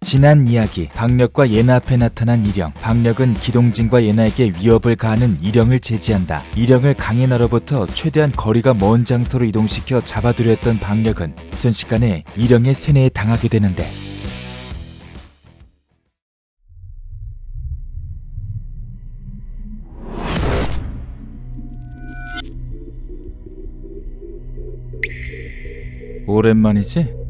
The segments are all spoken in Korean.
지난 이야기, 박력과 예나 앞에 나타난 일영. 박력은 기동진과 예나에게 위협을 가하는 일영을 제지한다. 일영을 강예나로부터 최대한 거리가 먼 장소로 이동시켜 잡아두려 했던 박력은 순식간에 일영의 세뇌에 당하게 되는데, 오랜만이지?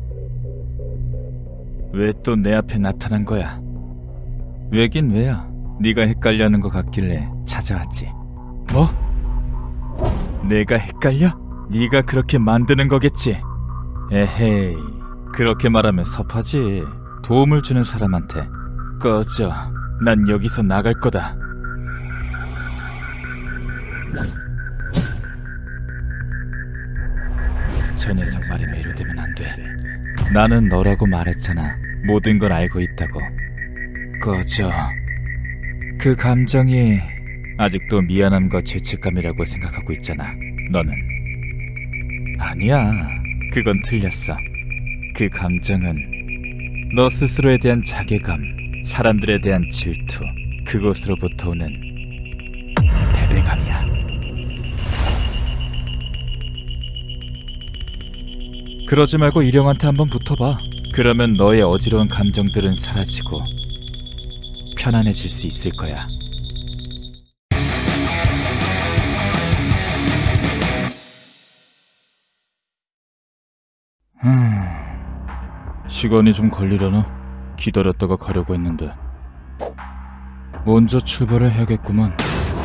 왜 또 내 앞에 나타난 거야? 왜긴 왜야? 네가 헷갈려하는 것 같길래 찾아왔지. 뭐? 내가 헷갈려? 네가 그렇게 만드는 거겠지? 에헤이, 그렇게 말하면 섭하지. 도움을 주는 사람한테. 꺼져. 난 여기서 나갈 거다. 저 녀석 말에 매료되면 안 돼. 나는 너라고 말했잖아. 모든 걸 알고 있다고. 꺼져. 그 감정이 아직도 미안함과 죄책감이라고 생각하고 있잖아. 너는. 아니야. 그건 틀렸어. 그 감정은 너 스스로에 대한 자괴감, 사람들에 대한 질투, 그곳으로부터 오는 패배감이야. 그러지 말고 일영한테 한번 붙어봐. 그러면 너의 어지러운 감정들은 사라지고 편안해질 수 있을 거야. 시간이 좀 걸리려나? 기다렸다가 가려고 했는데. 먼저 출발을 해야겠구만.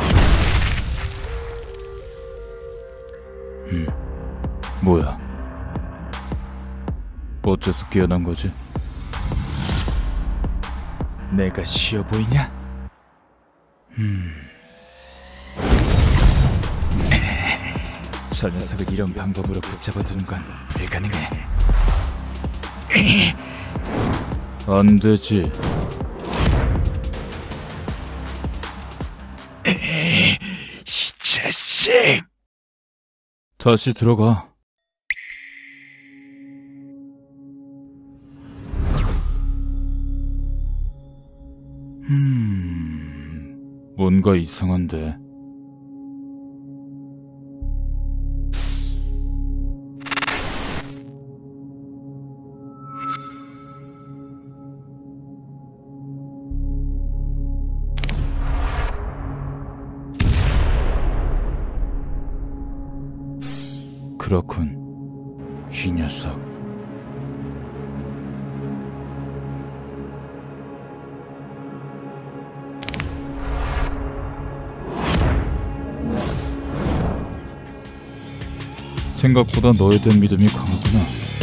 뭐야? 어째서 깨어난 거지? 내가 쉬어 보이냐? 저 녀석을 이런 방법으로 붙잡아두는 건 불가능해. 안 되지. 이 자식! 다시 들어가. 뭔가 이상한데. 그렇군. 이 녀석. 생각보다 너에 대한 믿음이 강하구나.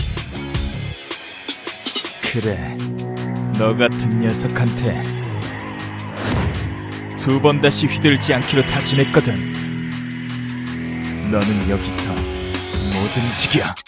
그래, 너 같은 녀석한테 두 번 다시 휘둘지 않기로 다짐했거든. 너는 여기서 못 움직여.